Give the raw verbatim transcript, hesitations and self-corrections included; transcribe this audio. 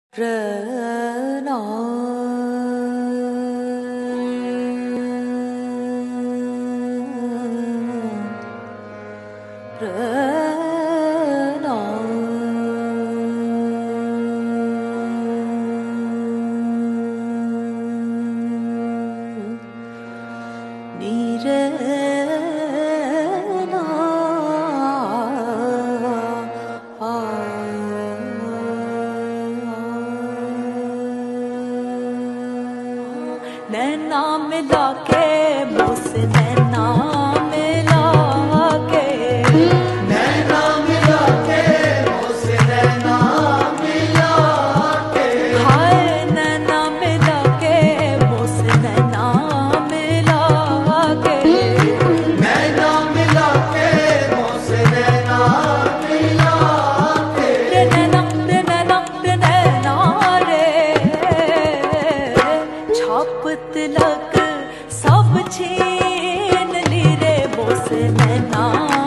人你人啊，नैना मिला के मुझसे नैना मिला के नैना मिला के मुझसे नैना मिला के हाय नैना मिला के मुझसे नैना मिला के नैना मिला के मुझसे नैना मिला के रे नैना रे नैना रे नैना रे छाप तिलक सब छीन ली रे मुझसे नैना